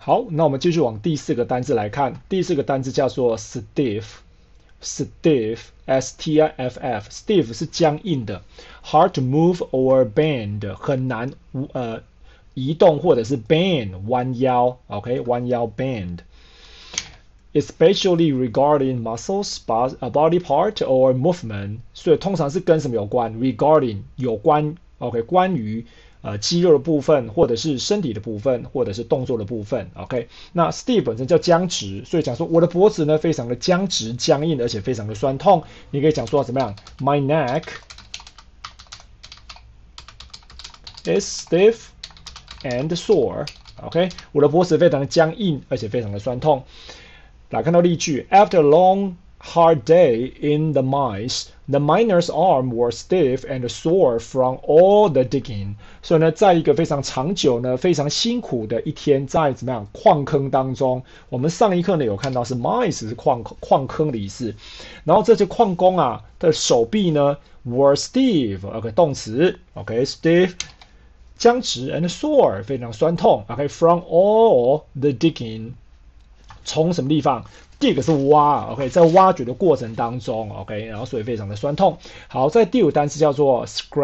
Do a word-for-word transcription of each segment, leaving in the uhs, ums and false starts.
好，那我们继续往第四个单字来看。第四个单字叫做 stiff，stiff，s t i f f，stiff 是僵硬的 ，hard to move or bend， 很难呃移动或者是 bend 弯腰 ，OK， 弯腰 bend。Especially regarding muscles, body part or movement， 所以通常是跟什么有关 ？Regarding 有关 ，OK， 关于呃肌肉的部分，或者是身体的部分，或者是动作的部分 ，OK。那 stiff 本身叫僵直，所以讲说我的脖子呢非常的僵直、僵硬，而且非常的酸痛。你可以讲说怎么样 ？My neck is stiff and sore，OK， 我的脖子非常的僵硬，而且非常的酸痛。来看到例句 ，After a long hard day in the mines, the miner's arm was stiff and sore from all the digging。所以呢，在一个非常长久呢、非常辛苦的一天，在怎么样矿坑当中，我们上一课呢有看到是 mines 是矿矿坑的意思，然后这些矿工啊的手臂呢 were stiff，OK 动词 ，OK stiff。僵直 and sore 非常酸痛 ，OK from all the digging。从什么地方 ？dig 是挖 ，OK， 在挖掘的过程当中 ，OK， 然后所以非常的酸痛。好，在第五单词叫做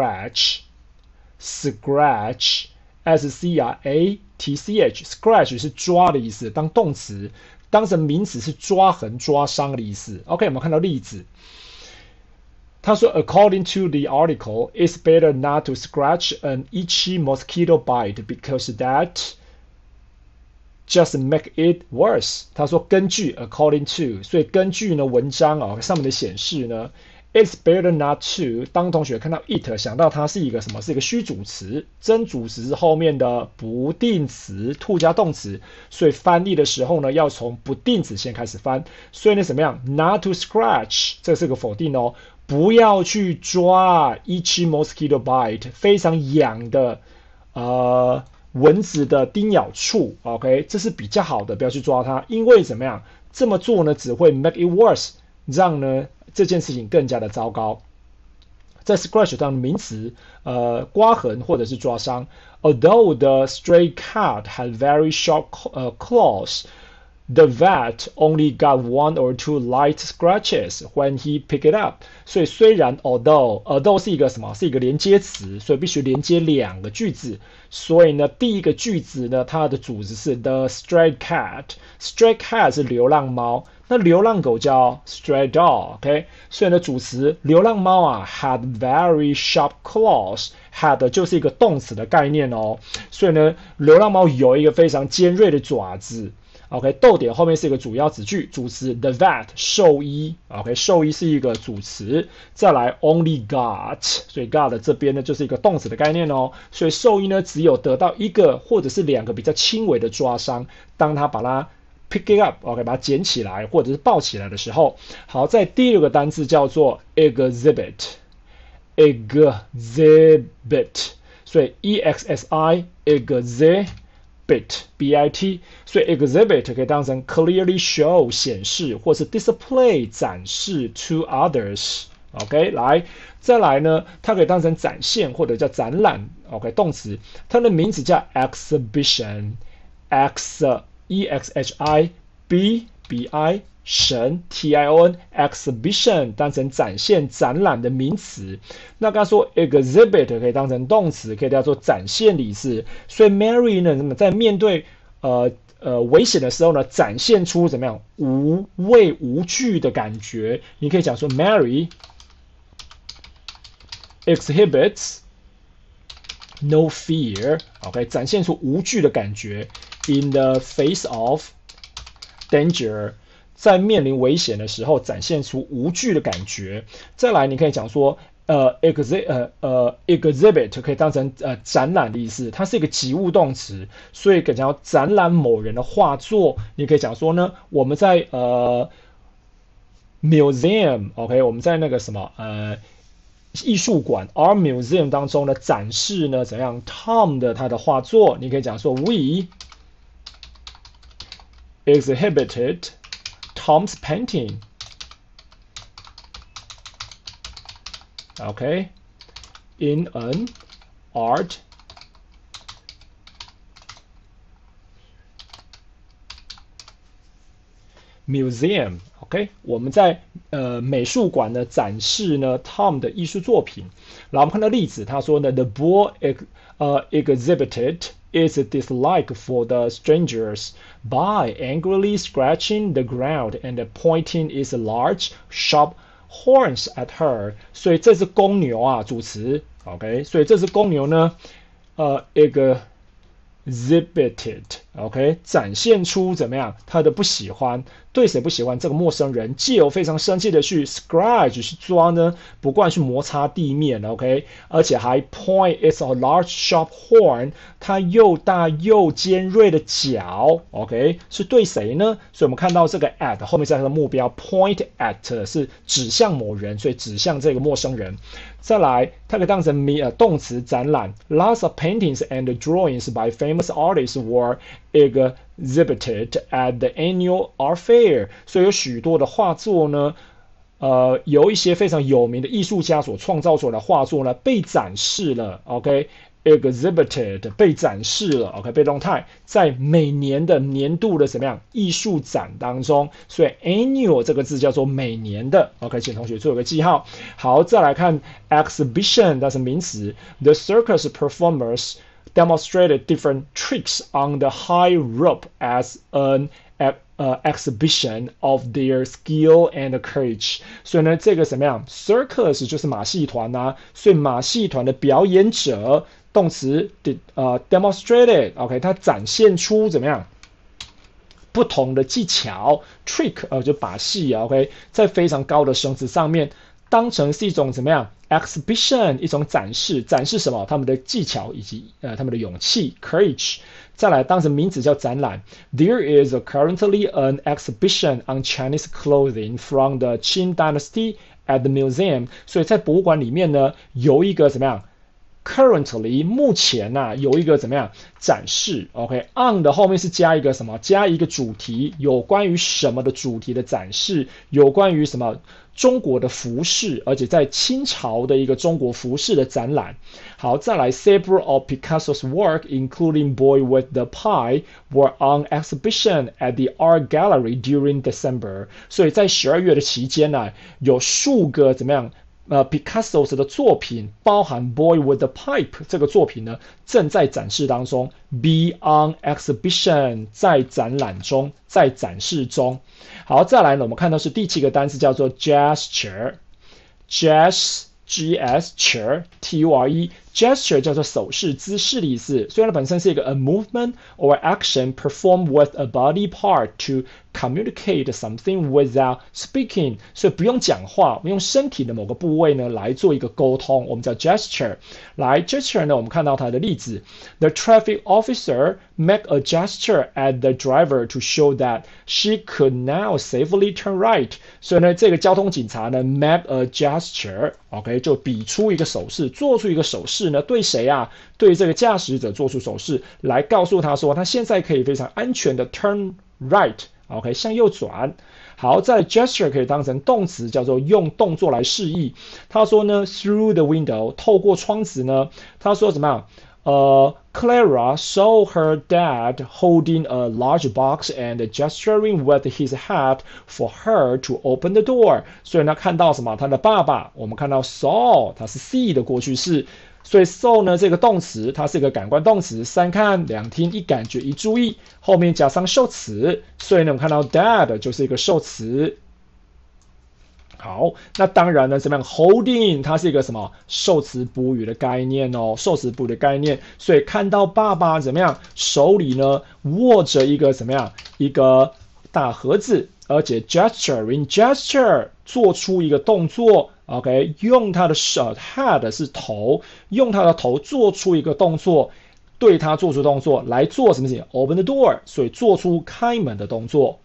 scratch，scratch，s c r a t c h，scratch 是抓的意思，当动词，当成名词是抓痕、抓伤的意思。OK， 我们看到例子。他说 ，According to the article, it's better not to scratch an itchy mosquito bite because that。Just make it worse。他说根据 according to， 所以根据呢文章啊、哦、上面的显示呢 ，it's better not to。当同学看到 it， 想到它是一个什么？是一个虚主词，真主词是后面的不定词 to 加动词，所以翻译的时候呢，要从不定词先开始翻。所以呢，怎么样 ？Not to scratch， 这是个否定哦，不要去抓 itchy mosquito bite， 非常痒的呃。蚊子的叮咬处 ，OK， 这是比较好的，不要去抓它，因为怎么样？这么做呢，只会 make it worse， 让呢这件事情更加的糟糕。在 scratch 当名词，呃，刮痕或者是抓伤。Although the stray cat had very sharp uh, claws。The vet only got one or two light scratches when he picked it up。所以虽然 although although 是一个什么？是一个连接词，所以必须连接两个句子。所以呢，第一个句子呢，它的主词是 the stray cat。stray cat 是流浪猫，那流浪狗叫 stray dog。OK， 所以呢，主词流浪猫啊 had very sharp claws。had 就是一个动词的概念哦。所以呢，流浪猫有一个非常尖锐的爪子。OK， 逗点后面是一个主要子句，主词 the vet 兽医 ，OK， 兽医是一个主词，再来 only got， 所以 got 这边呢就是一个动词的概念哦，所以兽医呢只有得到一个或者是两个比较轻微的抓伤，当他把它 pick it up，OK， 把它捡起来或者是抱起来的时候，好，在第六个单字叫做 exhibit，exhibit， 所以 e x s i exhibit。bit b i t， 所以 exhibit 可以当成 clearly show 显示，或是 display 展示 to others。OK， 来，再来呢，它可以当成展现或者叫展览。OK， 动词，它的名字叫 exhibition，x e x h i b b i 神 T I O N exhibition 当成展现展览的名词，那刚才说 exhibit 可以当成动词，可以叫做展现的意思。所以 Mary 呢，在面对呃呃危险的时候呢，展现出怎么样无畏无惧的感觉。你可以讲说 Mary exhibits no fear，OK， 展现出无惧的感觉 in the face of danger。在面临危险的时候，展现出无惧的感觉。再来，你可以讲说，呃 ，exhibit， 呃呃 ，exhibit 可以当成呃展览的意思，它是一个及物动词，所以可以讲展览某人的画作。你可以讲说呢，我们在呃 museum，OK， 我们在那个什么呃艺术馆 ，our museum 当中呢展示呢怎样 Tom 的他的画作。你可以讲说 we exhibited Tom's painting. Okay, in an art museum。OK， 我们在呃美术馆呢展示呢 Tom 的艺术作品。然后我们看到例子，他说呢 ，The boy 呃 exhibited its dislike for the strangers by angrily scratching the ground and pointing its large sharp horns at her。所以这是公牛啊，主词。OK， 所以这只公牛呢，呃，一个 exhibited，OK， 展现出怎么样？他的不喜欢，对谁不喜欢？这个陌生人借由非常生气的去 scratch 去抓呢，不惯去摩擦地面 ，OK， 而且还 point its a large sharp horn， 它又大又尖锐的角 ，OK， 是对谁呢？所以我们看到这个 at 后面是它的目标 ，point at 是指向某人，所以指向这个陌生人。再来，它可以当成名呃动词展览。Lots of paintings and drawings by famous artists were exhibited at the annual art fair。所以有许多的画作呢，呃，由一些非常有名的艺术家所创造出来的画作呢，被展示了。OK。exhibited 被展示了 ，OK 被动态，在每年的年度的怎么样艺术展当中，所以 annual 这个字叫做每年的 ，OK 请同学做一个记号。好，再来看 exhibition， 它是名词 ，the circus performers demonstrated different tricks on the high rope as an Uh, exhibition of their skill and courage。 所以呢，这个什么样 ？circus 就是马戏团啊，所以马戏团的表演者，动词的呃 demonstrated，OK， 它展现出怎么样？不同的技巧 ，trick 呃就把戏啊 ，OK， 在非常高的绳子上面，当成是一种怎么样 exhibition 一种展示，展示什么？他们的技巧以及呃他们的勇气 courage。再来，当成名词叫展览。There is currently an exhibition on Chinese clothing from the Qing Dynasty at the museum。所以在博物馆里面呢，有一个怎么样 ？Currently， 目前呐、啊，有一个怎么样展示 ？OK，on、okay? 的后面是加一个什么？加一个主题，有关于什么的主题的展示？有关于什么？中国的服饰，而且在清朝的一个中国服饰的展览。好，再来 ，several of Picasso's work, including Boy with the Pie, were on exhibition at the Art Gallery during December。所以在十二月的期间呢、啊，有数个怎么样？呃 ，Picasso 的作品，包含 Boy with the Pipe 这个作品呢，正在展示当中 ，be on exhibition 在展览中，在展示中。好，再来呢，我们看到是第七个单词叫做 gesture，gesture。gesture T U R E gesture 叫做手势姿势的意思，所以它本身是一个 a movement or action performed with a body part to communicate something without speaking， 所以不用讲话，我们用身体的某个部位呢来做一个沟通，我们叫 gesture。来 gesture 呢，我们看到它的例子 ，the traffic officer make a gesture at the driver to show that she could now safely turn right。所以呢，这个交通警察呢 make a gesture，OK， 就比出一个手势，做出一个手势呢，对谁啊？对这个驾驶者做出手势，来告诉他说，他现在可以非常安全的 turn right。OK， 向右转。好，在 gesture 可以当成动词，叫做用动作来示意。他说呢 ，through the window， 透过窗子呢，他说怎么样？呃 ，Clara saw her dad holding a large box and gesturing with his hat for her to open the door。所以呢，看到什么？他的爸爸，我们看到 saw， 它是 see 的过去式。所以 saw 呢这个动词，它是一个感官动词，三看、两听、一感觉、一注意，后面加上受词，所以呢我们看到 dad 就是一个受词。好，那当然呢，怎么样 ？holding 它是一个什么受词补语的概念哦，受词补语的概念。所以看到爸爸怎么样，手里呢握着一个怎么样一个大盒子，而且 gesturing gesture 做出一个动作。OK， 用他的手 head 是头，用他的头做出一个动作，对他做出动作来做什么事情 ？Open the door， 所以做出开门的动作。